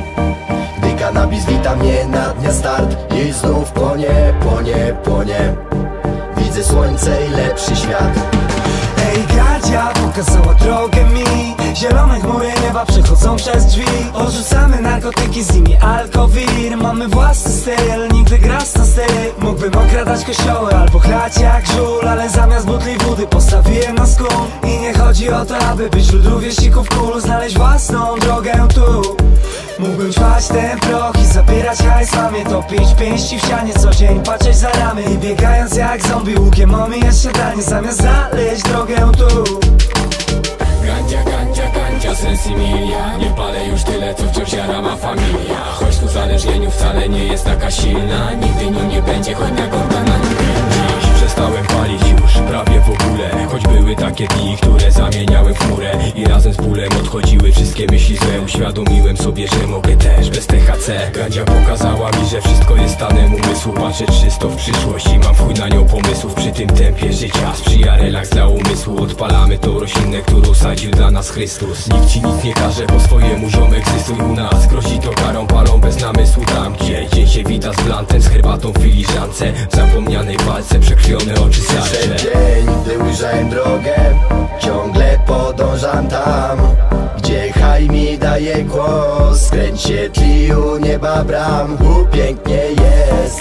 Gdy kanabis wita mnie na dnia start i znów płonie, płonie, płonie. Widzę słońce i lepszy świat. Ej, Gadzia pokazała drogę mi. Zielone chmury nieba przechodzą przez drzwi. Odrzucamy narkotyki, z nimi alkowir. Mamy własny styl, nigdy grasz na styl. Mógłbym okradać kościoły albo chlać jak żul, ale zamiast butli wody postawiłem na skun. I nie chodzi o to, aby być wśród rówieśników kul. Znaleźć własną drogę tu. Mógłbym ćpać ten proch i zabierać hajs, mamie topić pięści w ścianie, co dzień patrzeć za ramy i biegając jak zombie łukiem omijać śniadanie, zamiast znaleźć drogę tu. Gandzia, gandzia, gandzia, sensimilia. Nie palę już tyle, co wciąż jara ma familia. Choć w uzależnieniu wcale nie jest taka silna. Nigdy nią nie będzie, choć na gorda na nim dziś przestałem palić już prawie w ogóle. Choć były takie dni, które zamieniałem w chmurę i razem z bólem odchodziły wszystkie myśli złe. Uświadomiłem sobie, że mogę też bez T H C. Gandzia pokazała mi, że wszystko jest stanem umysłu. Patrzę czysto w przyszłość i mam w chuj na nią pomysłów. Przy tym tempie życia sprzyja relaks dla umysłu. Odpalamy tą roślinę, którą sadził dla nas Chrystus. Nikt ci nic nie każe, po swojemu ziomek egzystuj u nas. Grozi to karą, palą bez namysłu tam, gdzie dzień się wita z blantem, z herbatą w filiżance. W zapomnianej walce przekrwione oczy sarcze. Przyszedł dzień, gdy ujrzałem drogę. Ciągle podążam tam, gdzie haj mi daje głos. Skręć się tli u nieba bram, u pięknie jest.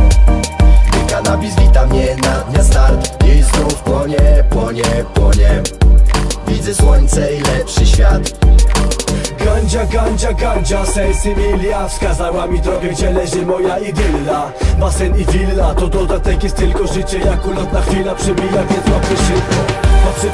Gdy kanabis wita mnie na dnia start i znów płonie, płonie, płonie. Widzę słońce i lepszy świat. Gandzia, gandzia, gandzia, sensimilia. Wskazała mi drogę, gdzie leży moja idylla. Basen i willa, to dodatek jest tylko życie. Jak ulotna chwila przemija, więc łapy szybko. Patrzę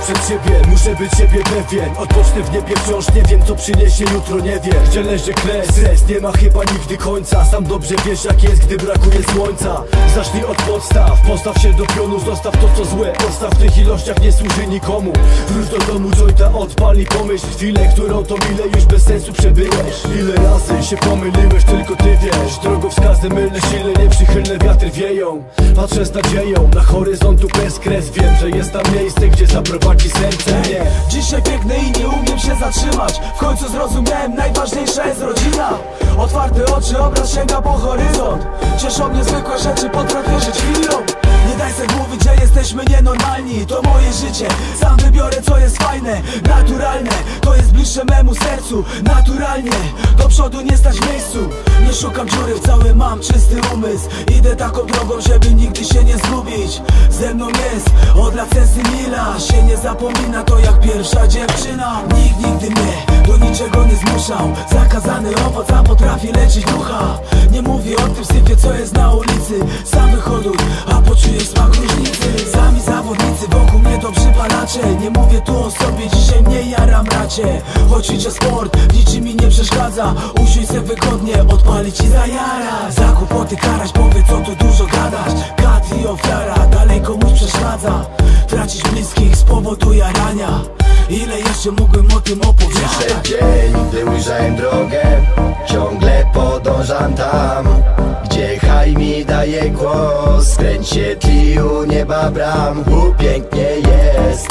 przed siebie, muszę być siebie pewien. Odpocznę w niebie wciąż, nie wiem co przyniesie jutro, nie wiem. Gdzie leży kres, stres, nie ma chyba nigdy końca. Sam dobrze wiesz jak jest, gdy brakuje słońca. Zacznij od podstaw, postaw się do pionu. Zostaw to co złe, odstaw w tych ilościach, nie służy nikomu. Wróć do domu, jointa odpal i pomyśl chwilę, którą to mile już bez sensu przebyłeś. Ile razy się pomyliłeś, tylko ty wiesz. Drogowskazy mylne, sile nieprzychylne wiatry wieją. Patrzę z nadzieją na horyzontu bez kres. Wiem, że jest tam miejsce, gdzie zaprowadzi serce mnie. Dzisiaj piękny i nie umiem się zatrzymać. W końcu zrozumiałem, najważniejsza jest rodzina. Otwarte oczy, obraz sięga po horyzont. Cieszą mnie zwykłe rzeczy, potrafię żyć chwilą. Nie daj se mówić, że jesteśmy nienormalni. To moje życie, sam wybiorę co jest fajne, naturalne. To jest bliższe memu sercu, naturalnie. Do przodu nie stać w miejscu. Nie szukam dziury w całym, mam czysty umysł. Idę taką drogą, żeby nigdy się nie zgubić. Ze mną jest od lat sensy mila. Się nie zapomina, to jak pierwsza dziewczyna. Nikt nigdy mnie do niczego nie zmuszał. Zakazany owoc, a potrafi leczyć ducha. Nie mówię o tym syfie, co jest na ulicy. Sam wychoduj, a poczujesz smak różnicy. Sami zawodnicy, wokół mnie to przypalacze. Nie mówię tu o sobie, dzisiaj mnie jaram racie. Choć ćwiczę sport, w niczym mi nie przeszkadza. Usiądź se wygodnie, odpalić i zajara. Za kłopoty karać, powiedz co tu dużo gadać. Kat i ofiara, dalej komuś przeszkadza. Tracić bliskich z powodu jarania. Ile jeszcze mógłbym o tym opowiadać? Przyszedł dzień, gdy ujrzałem drogę. Ciągle podążam tam, gdzie haj mi daje głos. Skręć się tliu nieba bram, u pięknie jest.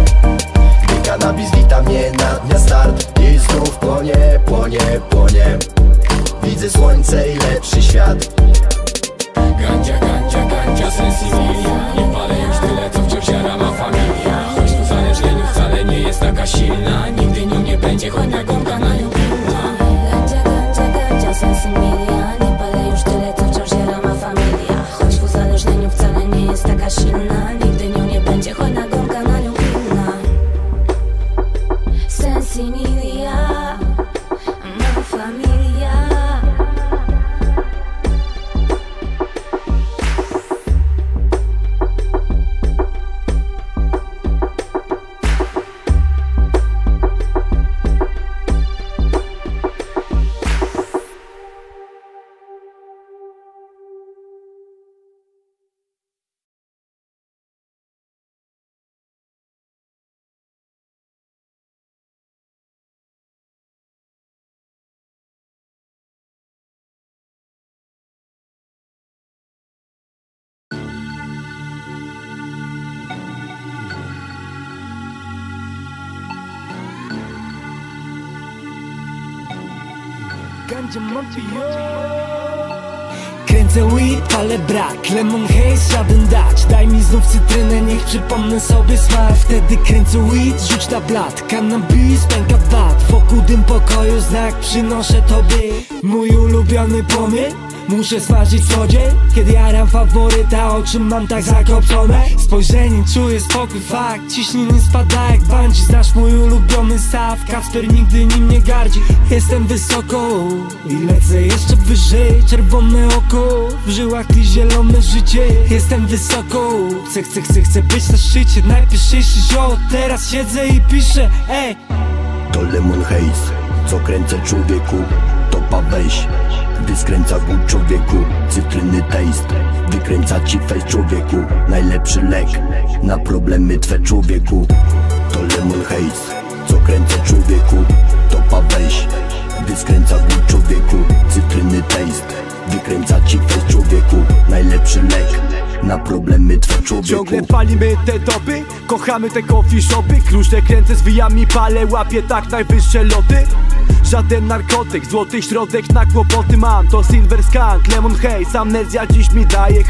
Gdy kanabis wita mnie na dnia start i znów płonie, płonie, płonie. Widzę słońce i lepszy świat. Gandzia, gandzia, gandzia, sensibilia. Nie palę już tyle, co wciąż jara ma familia. Choć w uzależnieniu wcale nie jest taka silna. Nigdy nią nie będzie, choć na gąbka na nią pilna. Gandzia, gandzia, gandzia, sensibilia. Nie palę już tyle, co wciąż jara ma familia. Choć w uzależnieniu wcale nie jest taka silna. Nigdy nią nie będzie, choć na gąbka na nią pilna. Sensibilia, ma familia. Kręcę weed, ale brak Lemon haze, żaden dać. Daj mi znów cytrynę, niech przypomnę sobie smak. Wtedy kręcę weed, rzuć na blat. Cannabis, pęka bat. Wokół dym pokoju, znak przynoszę tobie mój ulubiony płomień. Muszę smażyć co dzień, kiedy jaram faworyta, o czym mam tak zakopcone. Spojrzeniem czuję spokój, fakt, ciśnienie spada jak bungee. Znasz mój ulubiony staw, Kacper nigdy nim nie gardzi. Jestem wysoko i lecę jeszcze wyżej. Czerwone oko, w żyłach i zielone życie. Jestem wysoko, chcę, chcę, chcę, chcę być na szczycie. Najpierwszy ziół, teraz siedzę i piszę, ej. To Lemon haze, co kręcę człowieku. Topa weź, gdy skręca głód człowieku. Cytryny taste, wykręca ci face człowieku. Najlepszy lek na problemy twe człowieku. To Lemon haze, co kręcę człowieku. Topa weź, gdy skręca głód człowieku. Cytryny taste, wykręca ci face człowieku. Najlepszy lek na problemy twe człowieku. Ciągle palimy te topy, kochamy te coffee shopy. Kruszne kręcę, zwijami palę, łapię tak najwyższe loty. Żaden narkotyk, złoty środek na kłopoty mam. To Silver Skunk, Lemon haze, amnezja dziś mi daje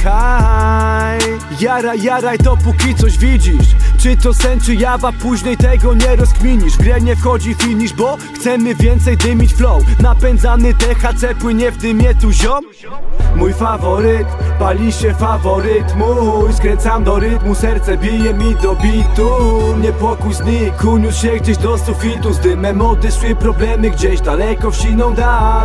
high. Jaraj, jaraj dopóki coś widzisz. Czy to sen, czy jawa, później tego nie rozkminisz. W grę nie wchodzi finish, bo chcemy więcej dymić flow. Napędzany T H C płynie w dymie tu ziom. Mój faworyt, pali się faworyt mój. Skręcam do rytmu, serce bije mi do bitu. Niepokój znikł, uniósł się gdzieś do sufitu. Z dymem odeszły problemy gdzieś daleko w siną dal.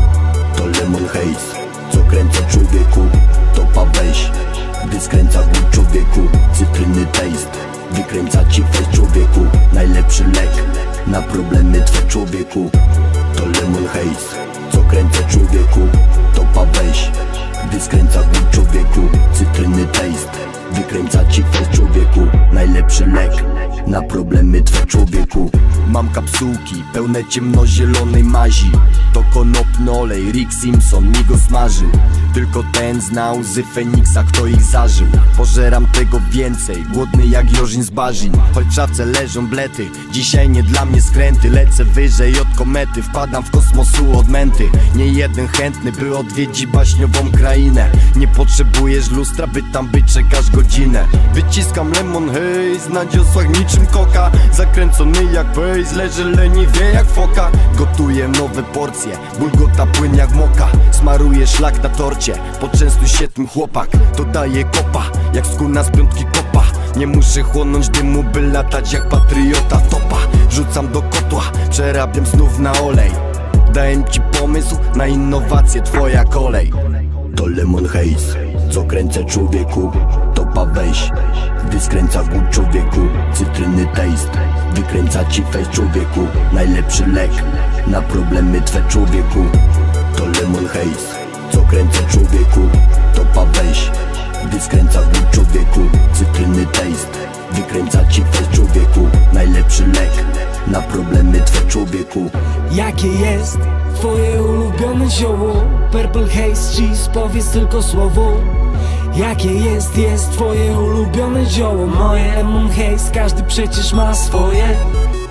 To Lemon haze, co kręcę człowieku. Topa weź, gdy skręca głód człowieku. Cytryny taste, wykręca ci fest człowieku. Najlepszy lek na problemy twe człowieku. To Lemon Haze, co kręcę człowieku. Topa weź, gdy skręca głód człowieku. Cytryny taste, wykręca ci fest człowieku. Najlepszy lek na problemy twe człowieku. Mam kapsułki pełne ciemnozielonej mazi. To konopny olej, Rick Simpson mi go smażył. Tylko ten zna łzy Feniksa, kto ich zażył. Pożeram tego więcej, głodny jak Jorzin z Barzin. Choć w szafce leżą blety, dzisiaj nie dla mnie skręty. Lecę wyżej od komety, wpadam w kosmosu od męty. Nie jeden chętny, by odwiedzić baśniową krainę. Nie potrzebujesz lustra, by tam być, czekasz godzinę. Wyciskam Lemon Haze na dziosłach niczym koka. Zakręcony jak bass, leży leniwie jak foka. Gotuję nowe porcje, bulgota płyn jak moka. Smaruję szlak na torcie, poczęstuj się tym chłopak. To daje kopa, jak skóra z piątki kopa. Nie muszę chłonąć dymu, by latać jak patriota topa. Wrzucam do kotła, przerabiam znów na olej. Daję ci pomysł na innowacje, twoja kolej. To Lemon Haze, co kręcę człowieku. Topa weź, gdy skręca głód człowieku. Cytryny taste, wykręca ci fest człowieku. Najlepszy lek na problemy twe człowieku. To Lemon Haze, co kręcę człowieku. Topa weź, gdy skręca głód człowieku. Cytryny taste, wykręca ci fest człowieku. Najlepszy lek na problemy twe człowieku. Jakie jest twoje ulubione zioło? Purple Haze Cheese, powiedz tylko słowo. Jakie jest, jest twoje ulubione zioło? Moje Lemon Haze, każdy przecież ma swoje.